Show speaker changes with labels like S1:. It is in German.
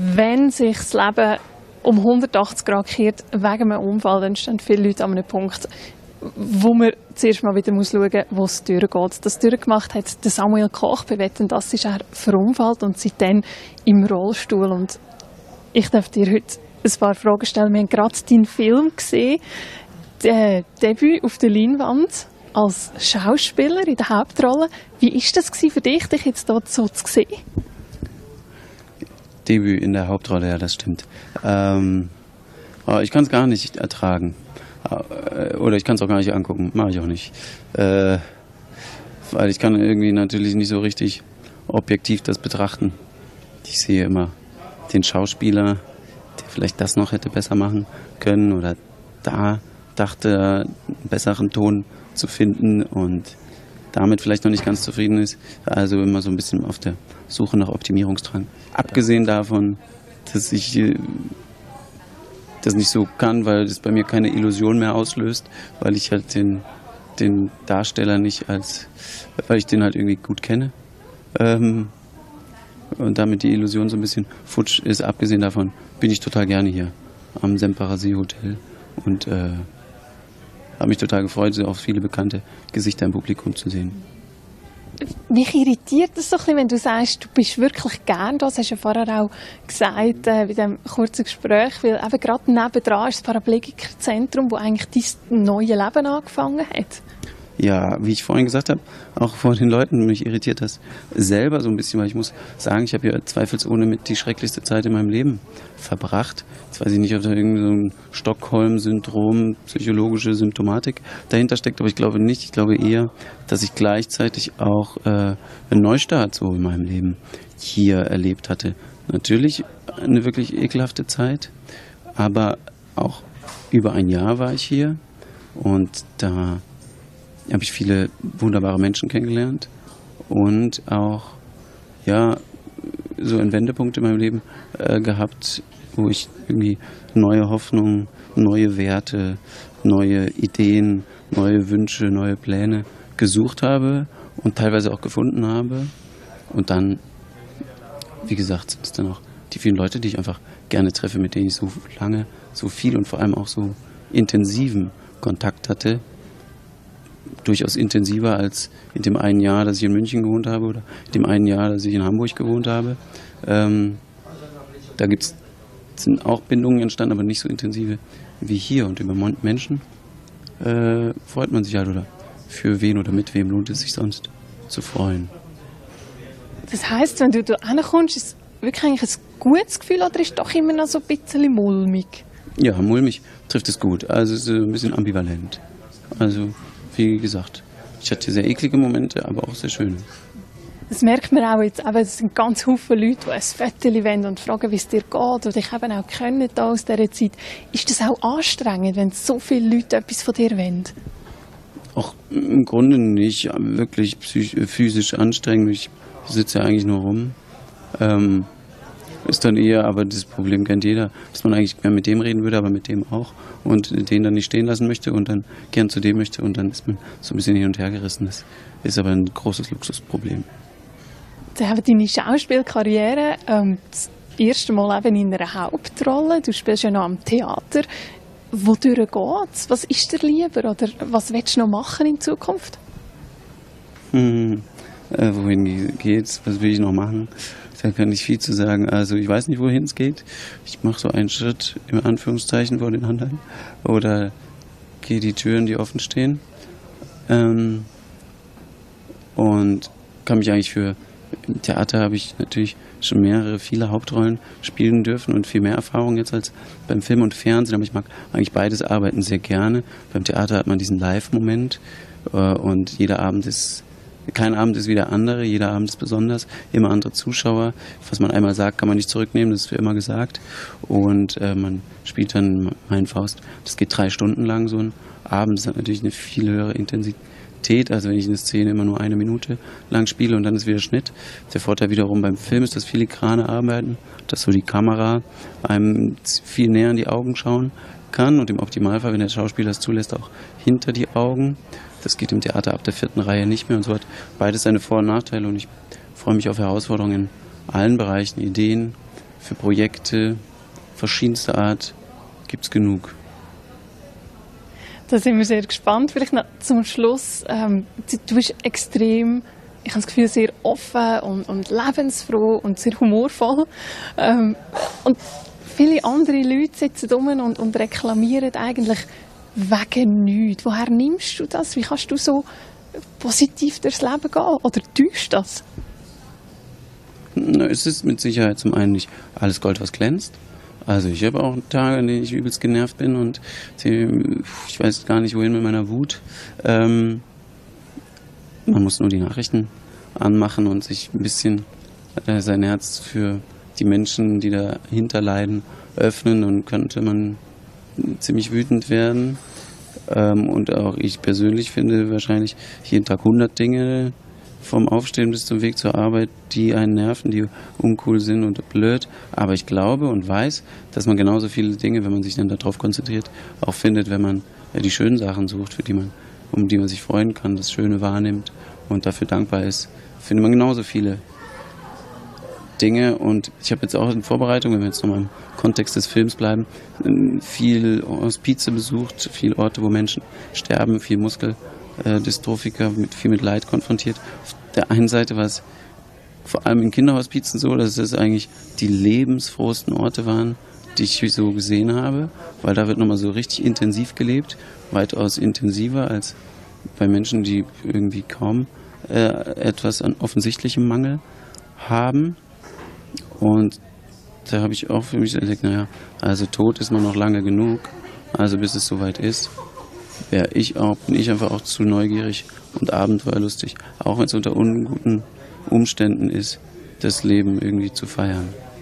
S1: Wenn sich das Leben um 180 Grad kehrt wegen einem Unfall, dann stehen viele Leute an einem Punkt, wo man zuerst mal wieder schauen muss, wo es durchgeht. Das durchgemacht hat der Samuel Koch. Bei Wetten, das ist er verunfallt und seitdem im Rollstuhl. Und ich darf dir heute ein paar Fragen stellen. Wir haben gerade deinen Film gesehen, Debüt auf der Leinwand als Schauspieler in der Hauptrolle. Wie war das für dich, dich jetzt dort so zu sehen?
S2: Debüt in der Hauptrolle, ja, das stimmt. Ich kann es gar nicht ertragen. Oder ich kann es auch gar nicht angucken. Mache ich auch nicht. Weil ich kann irgendwie natürlich nicht so richtig objektiv das betrachten. Ich sehe immer den Schauspieler, der vielleicht das noch hätte besser machen können oder da dachte, einen besseren Ton zu finden und damit vielleicht noch nicht ganz zufrieden ist. Also immer so ein bisschen auf der Suche nach Optimierungsdrang. Abgesehen davon, dass ich das nicht so kann, weil das bei mir keine Illusion mehr auslöst, weil ich halt den Darsteller nicht weil ich den halt irgendwie gut kenne. Und damit die Illusion so ein bisschen futsch ist. Abgesehen davon bin ich total gerne hier am Semparer Seehotel und habe mich total gefreut, so auch viele bekannte Gesichter im Publikum zu sehen.
S1: Mich irritiert es so ein bisschen, wenn du sagst, du bist wirklich gern da. Das hast du ja vorher auch gesagt, bei diesem kurzen Gespräch, weil eben gerade nebendran ist das Paraplegikerzentrum, wo eigentlich dein neues Leben angefangen hat.
S2: Ja, wie ich vorhin gesagt habe, auch vor den Leuten, mich irritiert das selber so ein bisschen, weil ich muss sagen, ich habe ja zweifelsohne mit die schrecklichste Zeit in meinem Leben verbracht. Jetzt weiß ich nicht, ob da irgendein so ein Stockholm-Syndrom, psychologische Symptomatik dahinter steckt, aber ich glaube nicht. Ich glaube eher, dass ich gleichzeitig auch einen Neustart so in meinem Leben hier erlebt hatte. Natürlich eine wirklich ekelhafte Zeit, aber auch über ein Jahr war ich hier und da habe ich viele wunderbare Menschen kennengelernt und auch ja so einen Wendepunkt in meinem Leben gehabt, wo ich irgendwie neue Hoffnungen, neue Werte, neue Ideen, neue Wünsche, neue Pläne gesucht habe und teilweise auch gefunden habe. Und dann, wie gesagt, sind es dann auch die vielen Leute, die ich einfach gerne treffe, mit denen ich so lange, so viel und vor allem auch so intensiven Kontakt hatte. Durchaus intensiver als in dem einen Jahr, dass ich in München gewohnt habe oder in dem einen Jahr, dass ich in Hamburg gewohnt habe. Da sind auch Bindungen entstanden, aber nicht so intensive wie hier. Und über Menschen freut man sich halt, oder für wen oder mit wem lohnt es sich sonst zu freuen.
S1: Das heisst, wenn du da hinkommst, ist es wirklich eigentlich ein gutes Gefühl oder ist es doch immer noch so ein bisschen mulmig?
S2: Ja, mulmig trifft es gut. Also es ist ein bisschen ambivalent. Also wie gesagt, ich hatte sehr eklige Momente, aber auch sehr schöne.
S1: Das merkt man auch jetzt. Es sind ganz viele Leute, die ein Foto wollen und fragen, wie es dir geht oder dich eben auch kennen aus dieser Zeit. Ist das auch anstrengend, wenn so viele Leute etwas von dir wollen?
S2: Auch im Grunde nicht wirklich physisch anstrengend. Ich sitze ja eigentlich nur rum. Ist dann eher, aber das Problem kennt jeder, dass man eigentlich mehr mit dem reden würde, aber mit dem auch und den dann nicht stehen lassen möchte und dann gern zu dem möchte und dann ist man so ein bisschen hin und her gerissen. Das ist aber ein großes Luxusproblem.
S1: Sie haben deine Schauspielkarriere das erste Mal eben in einer Hauptrolle. Du spielst ja noch am Theater. Wodurch geht's? Was ist dir lieber oder was willst du noch machen in Zukunft?
S2: Wohin geht's? Was will ich noch machen? Da kann ich viel zu sagen. Also ich weiß nicht, wohin es geht. Ich mache so einen Schritt im Anführungszeichen vor den anderen oder gehe die Türen, die offen stehen. Und kann mich eigentlich im Theater habe ich natürlich schon viele Hauptrollen spielen dürfen und viel mehr Erfahrung jetzt als beim Film und Fernsehen. Aber ich mag eigentlich beides Arbeiten sehr gerne. Beim Theater hat man diesen Live-Moment und kein Abend ist wie der andere, jeder Abend ist besonders, immer andere Zuschauer. Was man einmal sagt, kann man nicht zurücknehmen, das ist für immer gesagt. Und man spielt dann Mein Faust. Das geht 3 Stunden lang, so ein Abend. Das hat natürlich eine viel höhere Intensität, als wenn ich eine Szene immer nur 1 Minute lang spiele und dann ist wieder Schnitt. Der Vorteil wiederum beim Film ist das filigrane Arbeiten, dass so die Kamera einem viel näher in die Augen schauen kann und im Optimalfall, wenn der Schauspieler es zulässt, auch hinter die Augen. Das geht im Theater ab der 4. Reihe nicht mehr und so hat beides seine Vor- und Nachteile und ich freue mich auf Herausforderungen in allen Bereichen, Ideen, für Projekte verschiedenster Art gibt es genug.
S1: Da sind wir sehr gespannt. Vielleicht noch zum Schluss. Du bist extrem, ich habe das Gefühl, sehr offen und lebensfroh und sehr humorvoll. Und viele andere Leute sitzen rum und reklamieren eigentlich wegen nichts. Woher nimmst du das? Wie kannst du so positiv durchs Leben gehen? Oder täuscht das?
S2: Es ist mit Sicherheit zum einen nicht alles Gold, was glänzt. Also ich habe auch Tage, an denen ich übelst genervt bin und ich weiß gar nicht, wohin mit meiner Wut. Man muss nur die Nachrichten anmachen und sich ein bisschen sein Herz für die Menschen, die dahinter leiden, öffnen, und könnte man ziemlich wütend werden. Und auch ich persönlich finde wahrscheinlich jeden Tag 100 Dinge vom Aufstehen bis zum Weg zur Arbeit, die einen nerven, die uncool sind und blöd. Aber ich glaube und weiß, dass man genauso viele Dinge, wenn man sich dann darauf konzentriert, auch findet, wenn man die schönen Sachen sucht, um die man sich freuen kann, das Schöne wahrnimmt und dafür dankbar ist, findet man genauso viele Dinge. Und ich habe jetzt auch in Vorbereitung, wenn wir jetzt nochmal im Kontext des Films bleiben, viel Hospize besucht, viele Orte, wo Menschen sterben, viel Muskeldystrophiker, viel mit Leid konfrontiert. Auf der einen Seite war es vor allem in Kinderhospizen so, dass es eigentlich die lebensfrohsten Orte waren, die ich so gesehen habe, weil da wird nochmal so richtig intensiv gelebt, weitaus intensiver als bei Menschen, die irgendwie kaum etwas an offensichtlichem Mangel haben. Und da habe ich auch für mich gesagt, naja, also tot ist man noch lange genug, also bis es soweit ist, bin ich einfach auch zu neugierig und abenteuerlustig, auch wenn es unter unguten Umständen ist, das Leben irgendwie zu feiern.